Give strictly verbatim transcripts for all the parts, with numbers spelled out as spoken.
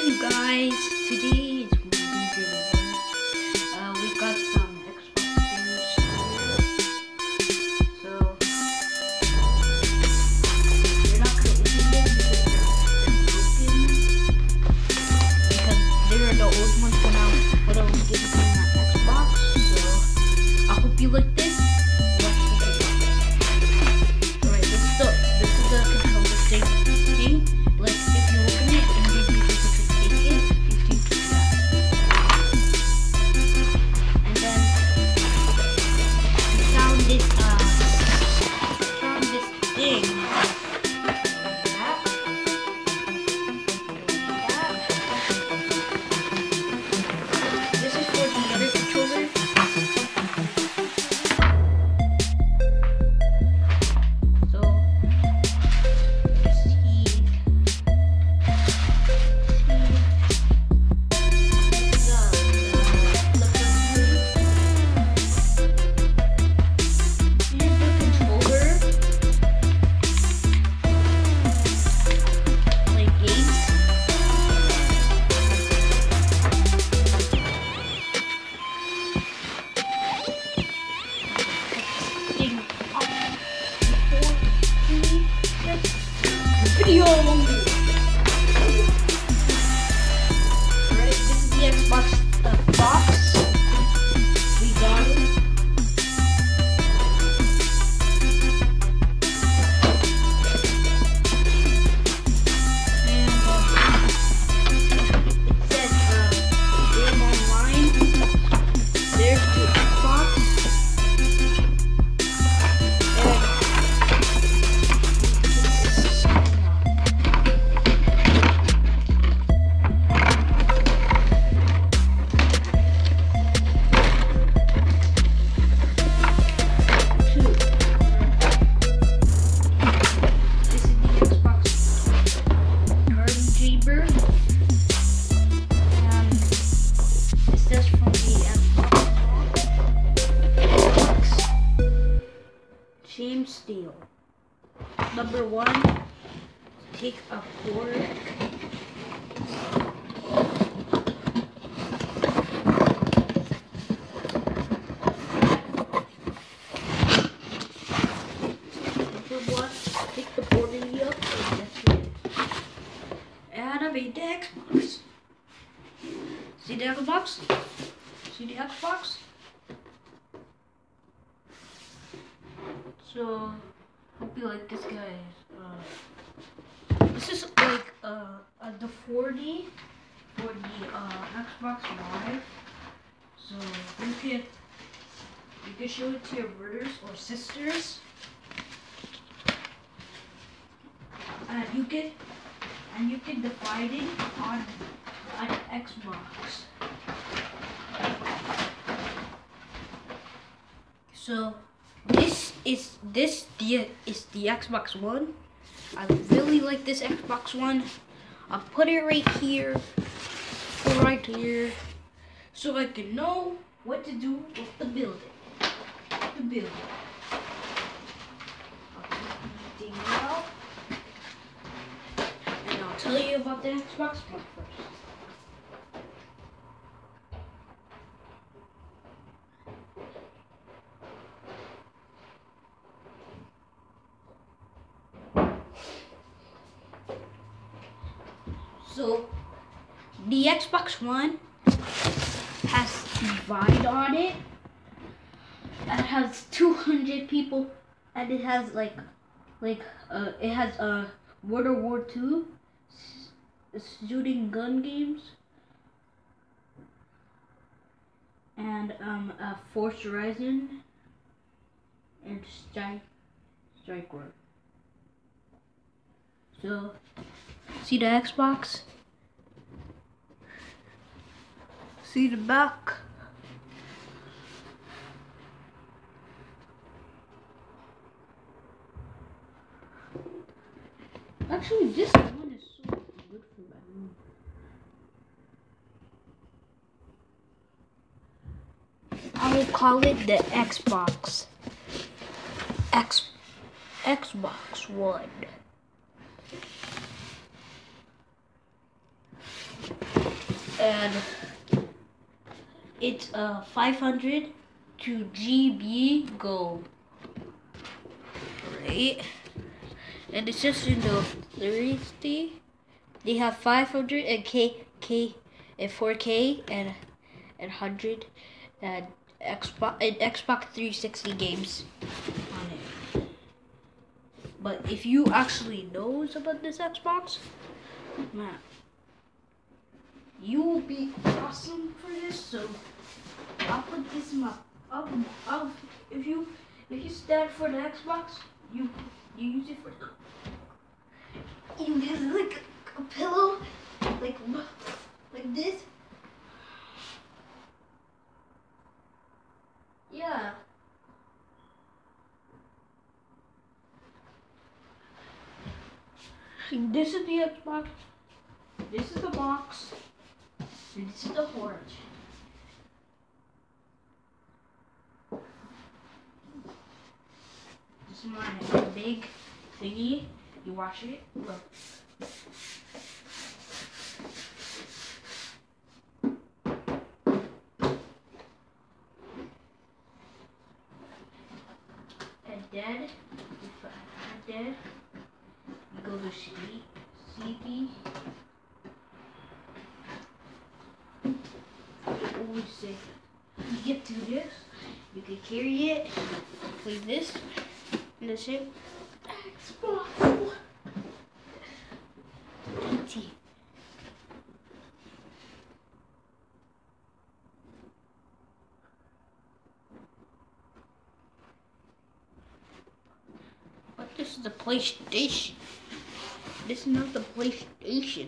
you guys, today it's going to be Dreamweaver. Uh, we got some Xbox things here. So, you're not going to open them because they're, they're broken. Because they're the old ones when I, when I was getting that Xbox. So, I hope you like this. Watch the video. Alright, this is the, this is the controller thing. Like, if you open it and then you just take it, you can do that. And then we found this, uh, found this thing. Like that. Like that. This is for the other controller. Video. Alright, this is the Xbox uh, box. We got it. And uh, it says uh, game online. There's the Xbox. Shame Steel. Number one, take a fork. Number one, take the board in the up and that's it. And I made the Xbox. See the Xbox? See the Xbox? So, hope you like this, guys. Uh, this is like uh, uh, the forty for the uh, Xbox Live. So you can you can show it to your brothers or sisters, and you can and you can divide it on an Xbox. So. This is this the is the Xbox One. I really like this Xbox One. I'll put it right here, or right here, so I can know what to do with the building. The building. I'll take everything out, and I'll tell you about the Xbox One first. So, the Xbox One has Divide on it. It has two hundred people, and it has like, like, uh, it has a uh, World War Two shooting gun games, and um, uh, Forza Horizon, and Strike, Strike World. So. See the Xbox? See the back? Actually, this one is so good for my room. I will call it the Xbox. X Xbox One. and it's uh five hundred to G B Go. Right, and it's just in the thirty. They have five hundred and K K and four K and and one hundred and Xbox and Xbox three sixty games on it. But if you actually knows about this Xbox, man, you will be awesome for this. So I'll put this in my I'll, I'll, if you if you stand for the Xbox, you you use it for you use it like a, a pillow, like like this. Yeah. This is the Xbox. This is the box. And this is the orange. This is my big thingy. You wash it. Look. And then, if I had that, you go to sleep, sleepy. Always say, you get to this, you can carry it, like this, and the same Xbox. Empty. But this is the PlayStation. This is not the PlayStation.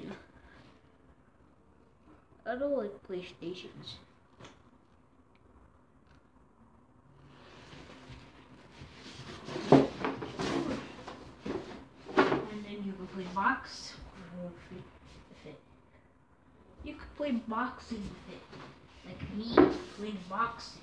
I don't like PlayStations. And then you can play box with it. You can play boxing with it. Like me playing boxing.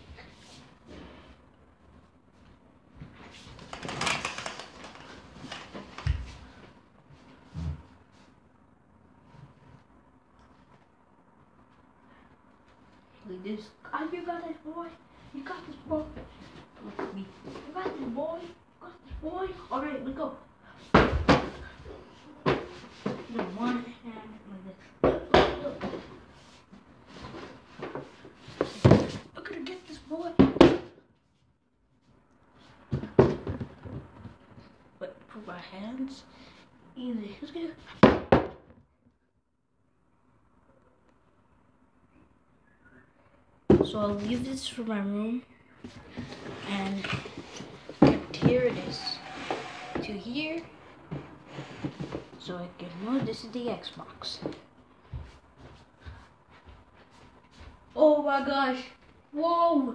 Like this. Oh, you got this, boy. You got this, boy. Look at me. You got this, boy. You got this, boy. Alright, let's go. The one hand like this. Look, look. I'm gonna get this, boy. But put my hands easy. Who's gonna? So I'll leave this for my room, and here it is to here, so I can know this is the Xbox. Oh my gosh! Whoa!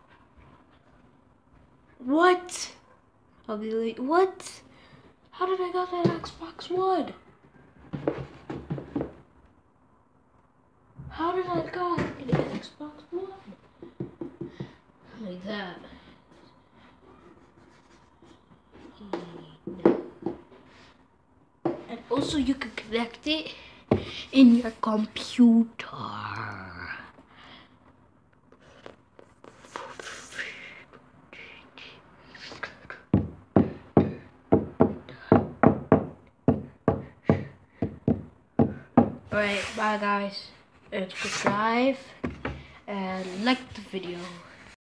What? I'll be like, what? How did I got that Xbox One? How did I got an Xbox One? Like that. And also you can connect it in your computer. Alright, bye guys. And subscribe and like the video.